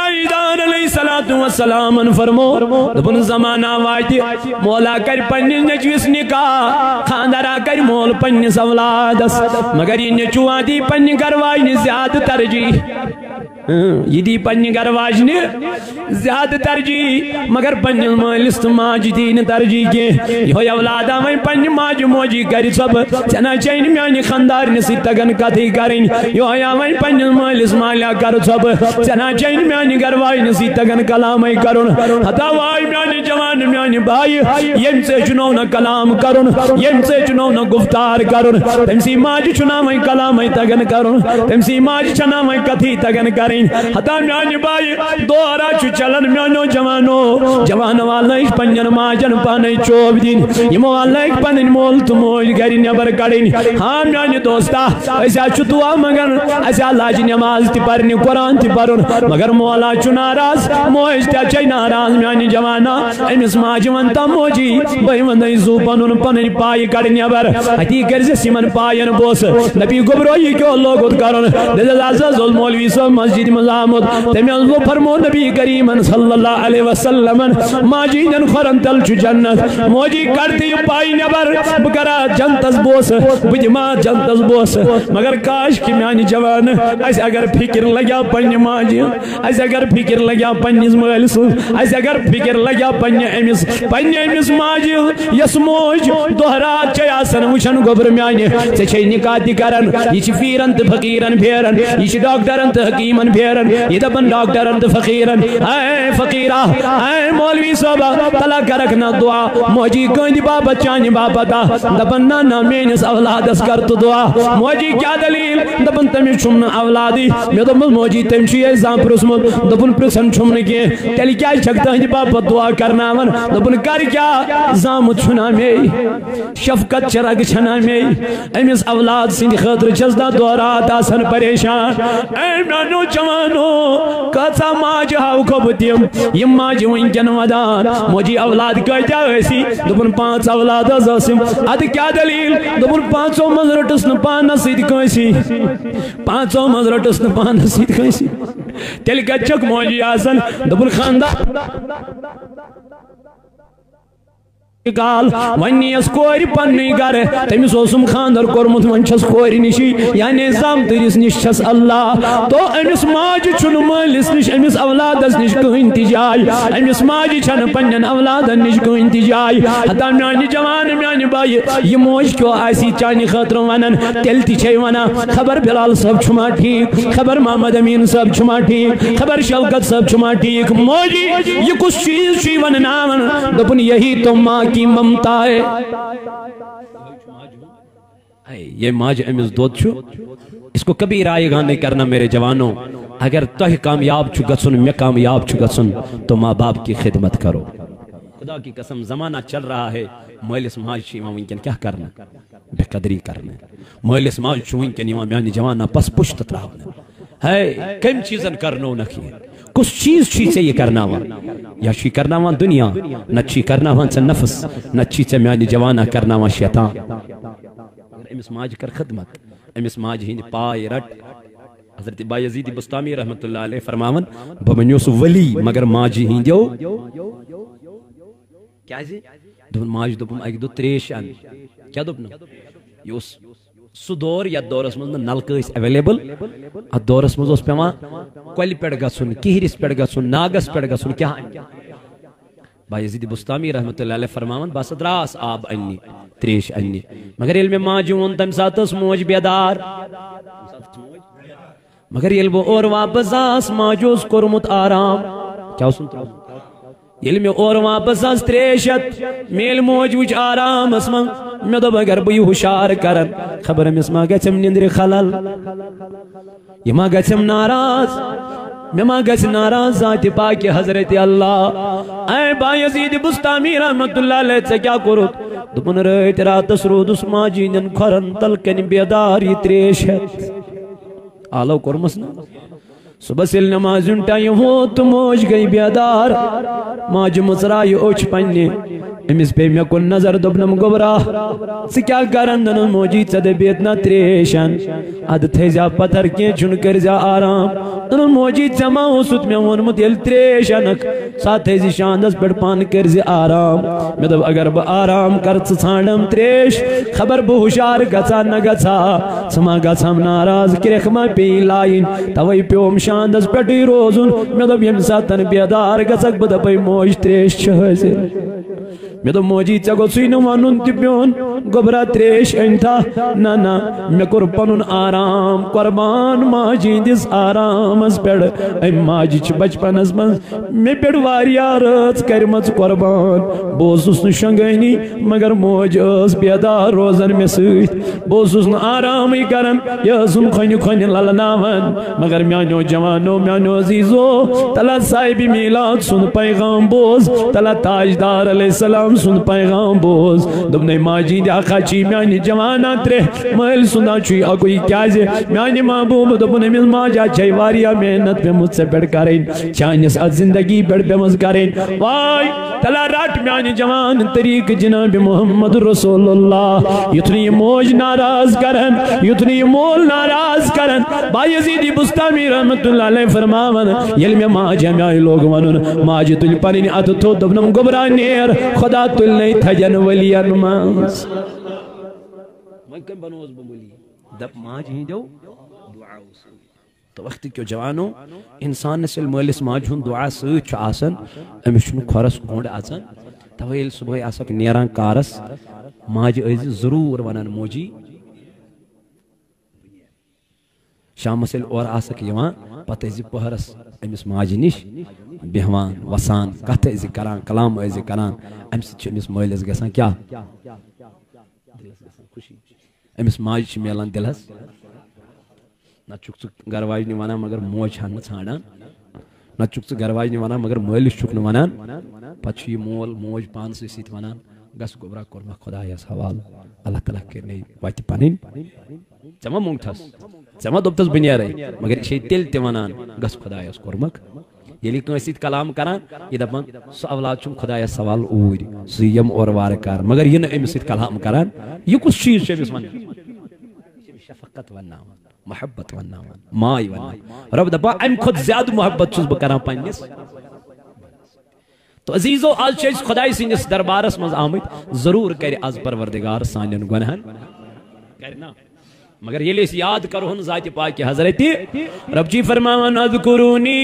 تائیدان علیہ السلام فرمو دبن زمانہ واتی مولا کر پنیس نچویس نکاح خاندرہ کر مول پنیس اولادس مگر یہ نچوان دی پنی گروائی زیادہ ترجیح یہ دی پنی گرواج نے زیادہ ترجیح مگر پنی مالست ماج دین ترجیح کے یہ اولادا میں پنی ماج موجی کری سب چنا چین میانی خاندار نسی تگن کتی کریں یہ میں پنی مالست مالیا کر سب چنا چین میانی گروائی نسی تگن کلامی کرن حتا وائی میانی جوان میانی بھائی یم سے چنو نہ کلام کرن یم سے چنو نہ گفتار کرن تمسی ماج چنا میں کلامی تگن کرن تمسی ماج چنا میں کتی تگن کریں حتا میانی بائی دورا چو چلن میانو جوانو والا ایک پنجن ماجن پانے چوب دین یمو والا ایک پنن مول تو موج گری نبر کڑین ہاں میانی دوستا ایسا چو دعا مگر ایسا لاج نماز تی پرنی قرآن تی پرن مگر مولا چو ناراز موج تا چای ناراز میانی جوانا ایمس ماج ونتا موجی بھائی وندائی زو پنن پنن پائی کڑین نبر حتی کرز سیمن پائین بوس نبی گبروئی کیوں لوگت کرن دیز عزاز مولوی سو مسجد مزامت تمیز وہ فرمو نبی کریم صلی اللہ علیہ وسلم ماجی جن خورن تل چو جنت موجی کرتی پائی نبر بکرا جنتز بوس بجما جنتز بوس مگر کاش کی میانی جوان ایسے اگر فکر لگیا پنی ماجی ایسے اگر فکر لگیا پنیز مالس ایسے اگر فکر لگیا پنی ایمس ماجی یس موج دہرات چے آسن وشن گبر میانی سے چھے نکاح دی کرن یہ چھ فیرن تے فقیرن بھیرن یہ چھ ڈاکٹرن تے حکیمن بھیرن یہ دبن ڈاکٹرن تے فقیرن اے فقیرہ اے مولوی صاحبہ تلا کرکنا دعا موجی گوندی بابا چانی بابا دا دبن نانا مینس اولادس کرت دعا موجی کیا دلیل دبن تمی چھمن اولادی میں دبن موجی تمشی ایزام پرسمت دبن پرسن چھمن کی تیلی کیا چھکتا ہے بابا دعا کرنا من دبن کر کیا زامت چھنا میں شفقت چرگ چھنا میں امیس اولاد سندھ خطر چزدہ دورات آسن پریشان اے میانو جوانو کتا ماج ہاو کبتیم یہ ماج ونکن ودان موجی اولاد کتا ایسی دبن 5 اولاد ازاسم اد کیا دلیل دبن 5 مزرٹس نپان نسید کوئیسی 5 مزرٹس نپان نسید کوئیسی تیل کچک موجی آسن دبن خاندان کال ونی اس کوری پنی گر تمیس اوسم خاندر کورمت ونچس کوری نشی یا نظام تریس نشس اللہ تو امس ماج چھن مالس نش امس اولادس نش کہن تجائی امس ماج چھن پنن اولادن نش کہن تجائی حتا میانی جوان میانی بائی یہ موج کیوں آسی چانی خاطر ونن تیل تی چھے ونا خبر بلال صاحب چھما ٹھیک خبر محمد امین صاحب چھما ٹھیک خبر شوکت صاحب چھما ٹھیک موجی یہ کچھ چیز چی ون نامن دپن یہی تو ماں کی ممتا ہے یہ ماج امیز دود چھو اس کو کبھی رائے گانے کرنا میرے جوانوں اگر تہ کامیاب چھو گسن میں کامیاب چھو گسن تو ماں باپ کی خدمت کرو خدا کی قسم زمانہ چل رہا ہے مولس ماج شیما ونکن کیا کرنا بے قدری کرنا مولس ماج شو ونکن یوان میانی جوانہ پس پشت تراؤنا ہے کم چیزن کرنو نکی کس چیز چیز سے یہ کرنا ہوا یا چی کرنا ہوا دنیا نہ چی کرنا ہوا سے نفس نہ چیز سے میانی جوانہ کرنا ہوا شیطان امس ماج کر خدمت امس ماج ہی پائے رٹ حضرت بایزید بستامی رحمت اللہ علیہ فرماون بمنیوس ولی مگر ماجی ہی دیو کیا جی دون ماج دوپم ایک دو تریش ان کیا دوپنا یہ سو دور یا دورس مزن نلکہ اس اویلیبل ات دورس مز اس پیما کولی پیڑ گسن کہرس پیڑ گسن ناگس پیڑ گسن کیا بایزید بستامی رحمت اللہ علیہ فرماون بس دراس آب انی تریش انی مگر علم ماجون تم ساتس موج بیدار مگر علم اور واپس آس ماجوز کرمت آرام کیا سنتا علم اور واپس آس تریشت میل موج وچ آرام اسمان میں دو بگر بھئی ہوشار کرن خبر میں اسما گچم نندر خلل یہ ما گچم ناراض میں ما گچ ناراض ذات پاک حضرت اللہ اے بایزید بستامی رحمت اللہ علیہ سے کیا کرت دپن رہت رات سرود اس ماجینن کھرن تلکن بیداری تریشت آلو کرمسنا صبح سل نماز انٹائی ہو تو موج گئی بیدار ماج مصرائی اوچ پننے امس پہ میں کن نظر دبنم گبرا سی کیا کرن دنن موجی چد بیتنا تریشن اد تھیزا پتھر کی چن کرزا آرام دنن موجی چما اسود میں ونمت یل تریشنک ساتھ تھیزی شاندس پر پان کرزی آرام میں دب اگر با آرام کرت سانڈم تریش خبر بو ہوشار گچا نگچا سما گچم ناراض کرخما پی لائن توی پیوم شاندس پٹی روزن میں دب یم ساتن بیدار گچک بدا پی موج تریش چھوزی میں تو موجی چگو سوین وانن تی پیون گبرا تریش انتا نا میں کر پنن آرام قربان ماجی دس آرام اس پیڑ اے ماجی چھ بچپن اس من میں پیڑ واریا رت کرمت قربان بوسوس نشنگینی مگر موج اس بیدار روزن میں سویت بوسوس ن آرام ہی کرن یسن خن للناون مگر میانو جوانو میانو عزیزو تلا صاحب میلاد سن پیغام بوز تلا تاجدار علیہ السلام سن پیغام بوز دبنے ماجی دیا خاچی میانی جوانا ترے محل سنا چوئی اکوئی کیا جے میانی محبوب دبنے مل ماجا چھائی واریا محنت پہ مجھ سے پیڑ کریں چانیس از زندگی پیڑ پہ مز کریں وائی تلا راٹ میانی جوان طریق جناب محمد رسول اللہ یتنی موج ناراض کرن یتنی مول ناراض کرن بایزیدی بستامی رحمت اللہ علیہ فرماون یل میں ماجا میانی لوگ ونن ماجی تل پنین ات تو دبنم گبرا نیر خدا تل نہیں تھجن ولی انماز مکن بنوز بمولی دب ماج ہی دو دعا سوئی تو وقت کیوں جوانو انسان نسل مولس ماج ہون دعا سوئی چو آسن امیشن خورس کونڈ آسن تویل صبح آسک نیران کارس ماج ایزی ضرور ونن موجی شام مسل اور آسک یوان پتہ ایزی پہرس امس ماج نش بہوان وسان کت ایزی کران کلام ایزی کران امس امس مالس گسان کیا امس ماج چھ میلان دلس نہ چک گھر واجنی وانا مگر موج ہن ژھانڈان نہ چک گھر واجنی وانا مگر مالس چھک نہ ونان پتہ یہ مول موج پان سۭتۍ ونان گس گوبرا کورما خدایس حوال اللہ تعالیٰ کرنے وتہِ پنٕنۍ ژےٚ ما مونگتھس ژےٚ ما دوٚپتس بہٕ نیرے مگر یہِ چھے تیٚلہِ تہِ ونان گس خدایس کورمکھ ییٚلہِ کٲنٛسہِ سۭتۍ کلام کران یہِ دپان سُہ اولاد چھُم خدایس سوال اوٗرۍ سُہ یِم اورٕ وارٕ کار مگر یہِ نہٕ أمِس سۭتۍ کلام کران یہِ کُس چیٖز چھُ أمِس ونان شفقت ونناوان محبت ونناوان ماے ونناوان رب دپان امہِ کھۄتہٕ زیادٕ محبت چھُس بہٕ کران پننِس تو عزیزو آج چھِ أسۍ خداے سٕنٛدِس دربارس منٛز آمٕتۍ ضروٗر کرِ آز پروردگار سانٮ۪ن گۄنہن کرِ نا مگر ییٚلہِ أسۍ یاد کرہون ذاتِ پاکہِ حضرت رب جی فرماوان اذکرونی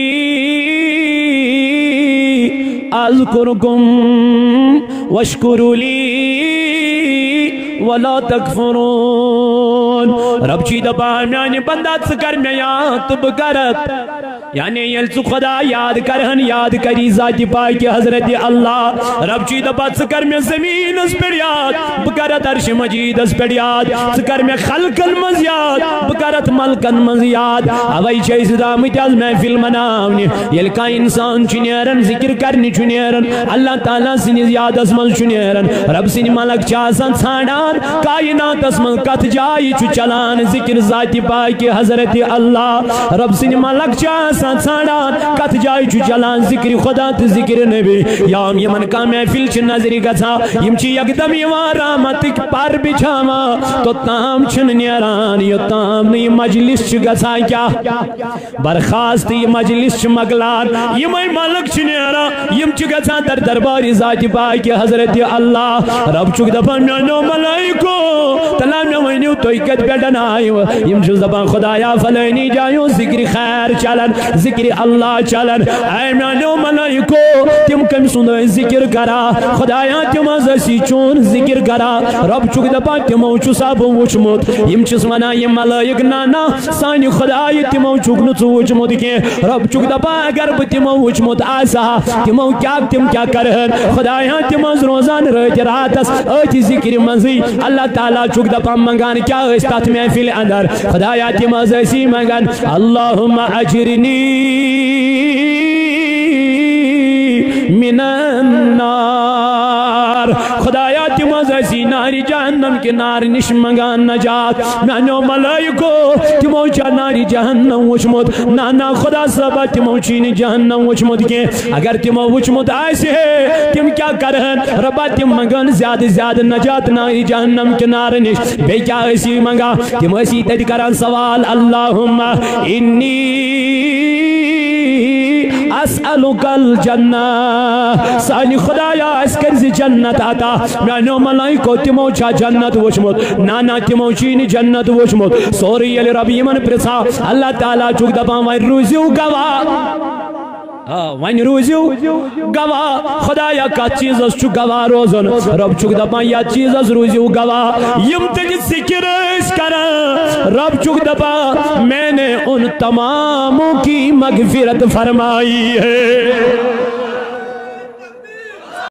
اذکرکم واشکروا لی ولا تکفرون رب جی دپان میانہِ بندا ژٕ کر مےٚ یاد تہٕ بہٕ کرت یعنی یل ژٕ خدا یاد کرہن یاد کری ذاتِ پاکہِ حضرت اللہ رب جی دپان ژٕ کر مےٚ زمینس پٮ۪ٹھ یاد بہٕ کرت عرشِ مجیدس پٮ۪ٹھ یاد ژٕ کر مےٚ خلقن منٛز یاد بہٕ کرت ملکن منٛز یاد اوے چھِ أسۍ درٛامٕتۍ آز محفل مناونہِ ییٚلہِ کانٛہہ انسان چھُ نیران ذکر کرنہِ چھُ نیران اللہ تعالیٰ سٕنٛدِس یادس منٛز چھُ نیران رب سٕنٛدۍ ملک چھِ آسان ژھانڈان کائناتس منٛز کتھ جایہِ چھُ چلان ذکر ذاتِ پاکہِ حضرت اللہ رب سٕنٛدۍ ملک چھِ آسان ژھانڈان کتھ جایہِ چھُ چلان ذکر خدا تہٕ ذکر نبی یام یمن کانٛہہ محفل چھِ نظرِ گژھان یم چھِ یکدم یوان رحمتٕکۍ پر بچھاوان توٚتام چھِنہٕ نیران یوٚتام نہٕ یہِ مجلس چھُ گژھان کیٛاہ برخاست یہِ مجلس چھُ مۄکلان یِمے ملک چھِ نیران یم چھِ گژھان در دربارِ ذاتِ پاکہِ حضرت اللہ رب چھُکھ دپان میٛانیو ملائکو تلا مےٚ ؤنِو تُہۍ کتہِ پٮ۪ٹھ آیوٕ یم چھِس دپان خدایا فلٲنی جایو ذکر خیر چلان ذکر اللہ چلن اے میانیو ملائکو تم کم سن ذکر کرا خدایا تم ازسی چون ذکر کرا رب چھک دپان تمو چھ سب وچمت یم چھس ونا یم ملائک نانا سانی خدای تمو چھک نہ وچمت کی رب چھک دپان اگر بہ تمو وچمت آسا تمو کیا کرہن خدایا تم از روزان رات راتس ات ذکر مزی اللہ تعالی چھک دپان منگان کیا اس تات محفل اندر خدایا تم ازسی منگان اللہم اجرنی من النار خدایا تم مز اسی ناری جہنم کی نار نش منگان نجات میانو ملائکو تمو چا ناری جہنم وچمت نانا خدا صبح تمو چین جہنم وچمت کے اگر تمو وچمت آئیسی ہے تم کیا کرہن ربا تم منگان زیادہ زیادہ نجات ناری جہنم کی نار نش بے کیا اسی منگا تم اسی تد کران سوال اللہم انی اسألک الجنہ سانی خدایا اس کرزی جنت آتا میانو ملائکو تمو چا جنت وچمت نانا تمو چین جنت وچمت سوری علی ربی من پرسا اللہ تعالیٰ چک دبا وین روزیو گوا وین روزیو گوا خدایا کا چیز اس چک گوا روزن رب چک دبا یا چیز اس روزیو گوا یم تجھ سکر اس کرا رب چک دبا میں نے ان تماموں کی مغفرت فرمائی ہے